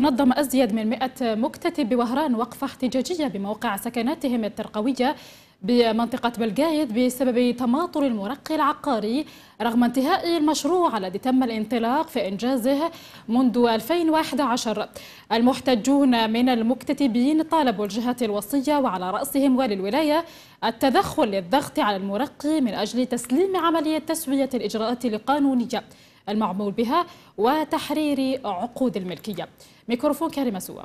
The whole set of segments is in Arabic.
نظم أزيد من 100 مكتتب بوهران وقفة احتجاجية بموقع سكناتهم الترقوية بمنطقة بلقايد بسبب تماطل المرقي العقاري رغم انتهاء المشروع الذي تم الانطلاق في إنجازه منذ 2011. المحتجون من المكتتبين طالبوا الجهات الوصية وعلى رأسهم والي الولاية التدخل للضغط على المرقي من أجل تسليم عملية تسوية الإجراءات القانونية المعمول بها وتحرير عقود الملكية. ميكروفون كريم سواق.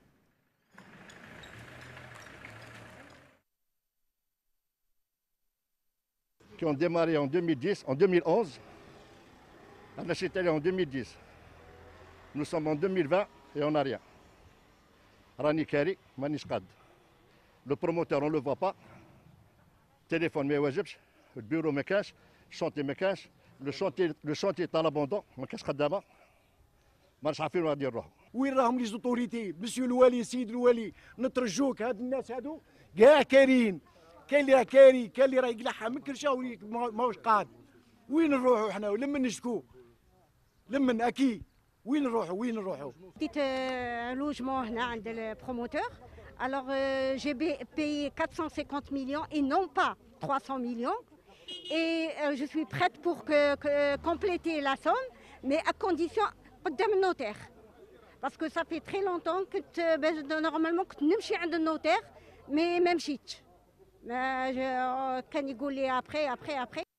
Qui ont démarré en 2010, en 2011. On a acheté en 2010. Nous sommes en 2020 et on n'a rien. Rani Kari, Manish Qad. Le promoteur, on ne le voit pas. Téléphone, mais le bureau me cache, le chantier me cache. Le chantier est à l'abandon, ما كاش خدامه ما راش عارفين وين نديروها. وين راهم لي زوتوريتي مسيو الوالي سيد الوالي نترجوك هاد الناس هادو كاع كارين كاين اللي راه كاري كاين اللي راه يقلعها من كرشه ماهوش قاد. وين نروحوا حنا لمن نشكو لمن اكيد وين نروحوا Petit logement هنا عند البروموتور. Alors j'ai payé 450 millions et non pas 300 millions. Et je suis prête pour compléter la somme, mais à condition قدام النوتير. Parce que ça fait très longtemps que normalement كنت نمشي عند النوتير mais ما مشيتش. كان يقول لي après